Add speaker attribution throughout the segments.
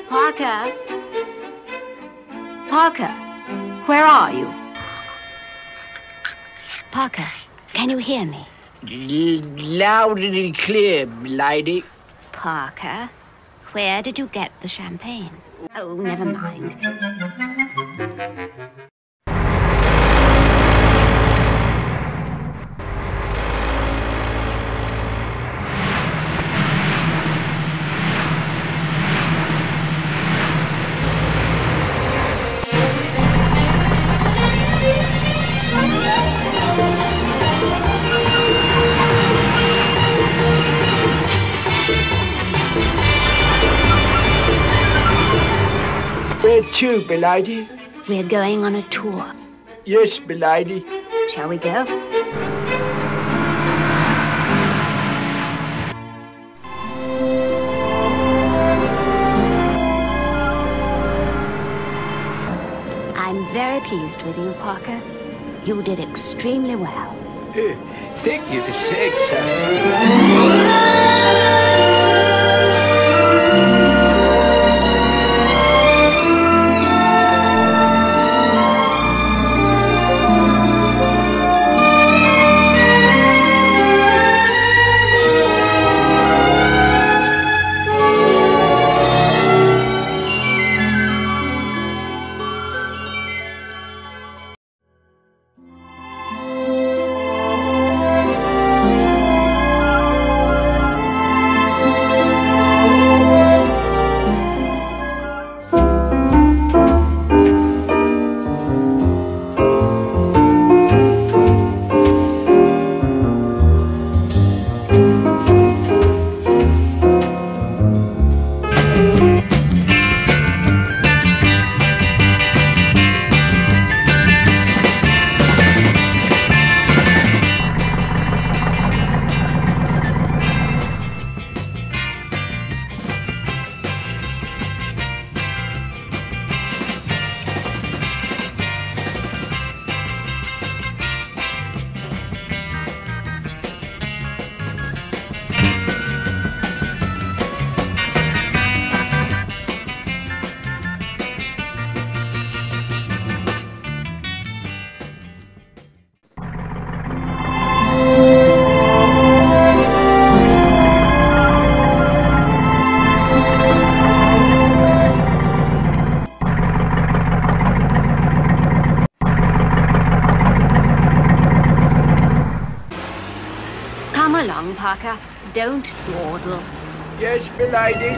Speaker 1: Parker? Parker, where are you? Parker, can you hear me?
Speaker 2: Loud and clear, lady.
Speaker 1: Parker, where did you get the champagne? Oh, never mind.
Speaker 2: Where to, belady?
Speaker 1: We're going on a tour.
Speaker 2: Yes, belady.
Speaker 1: Shall we go? I'm very pleased with you, Parker. You did extremely well.
Speaker 2: Thank you for saying so.
Speaker 1: Come along, Parker. Don't dawdle.
Speaker 2: Yes, belady.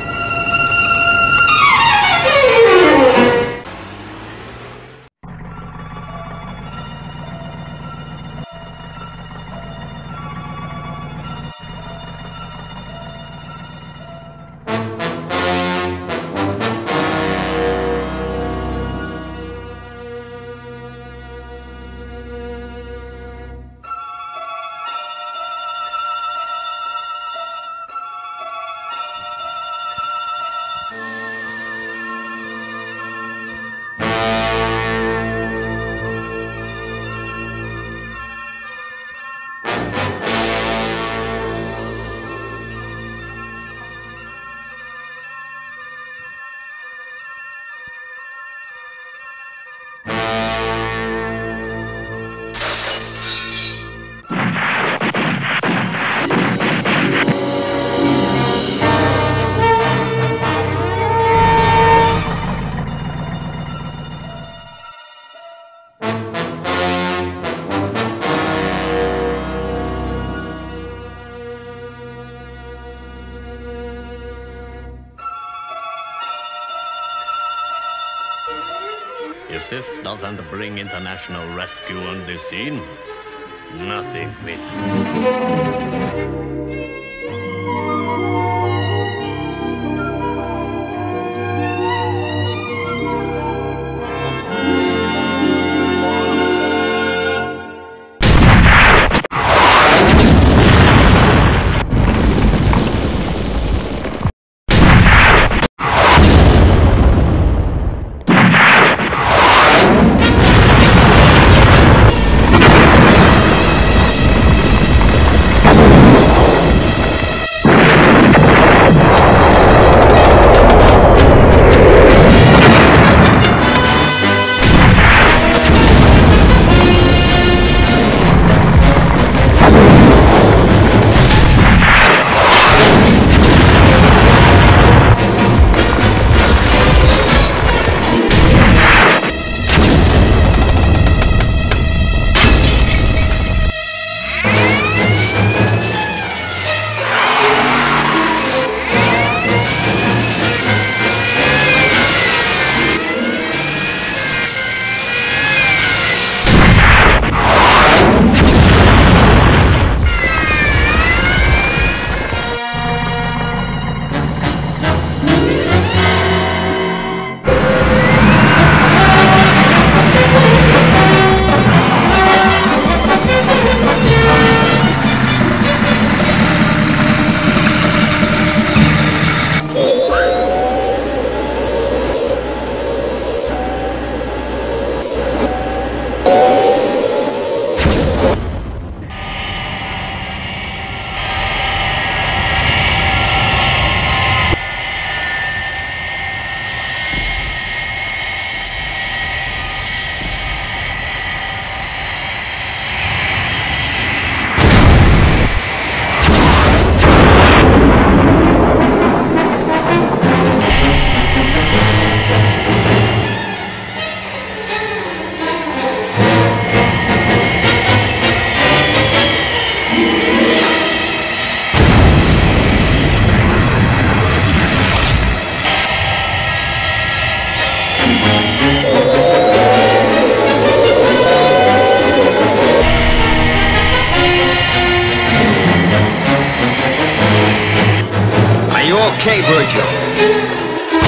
Speaker 3: If this doesn't bring international rescue on the scene, nothing will.
Speaker 4: okay, Virgil?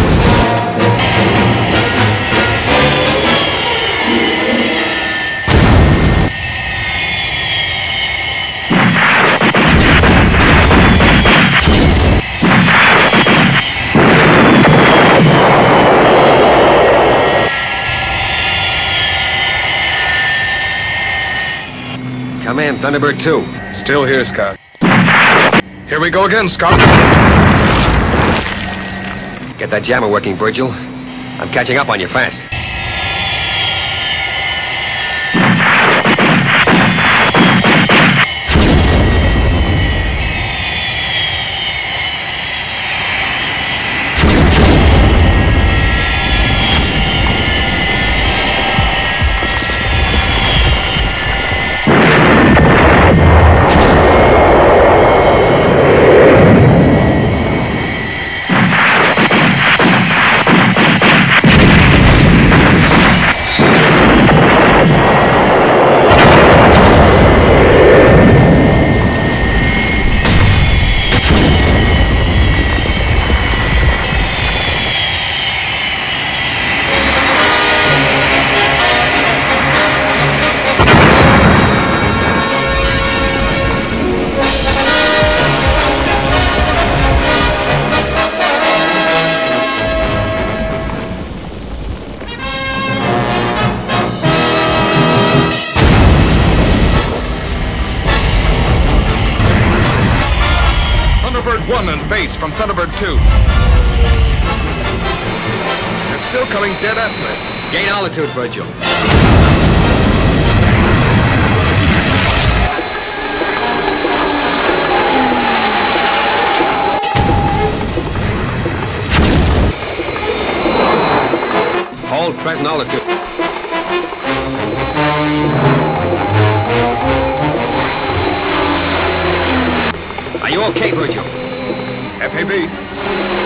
Speaker 4: Come in, Thunderbird 2.
Speaker 5: Still here, Scott. Here we go again, Scott.
Speaker 4: Get that jammer working, Virgil. I'm catching up on you fast.
Speaker 5: Thunderbird 1 and base from Thunderbird 2. They're still coming dead at me.
Speaker 4: Gain altitude, Virgil. Hold present altitude. Are you okay, Virgil?
Speaker 5: FAB.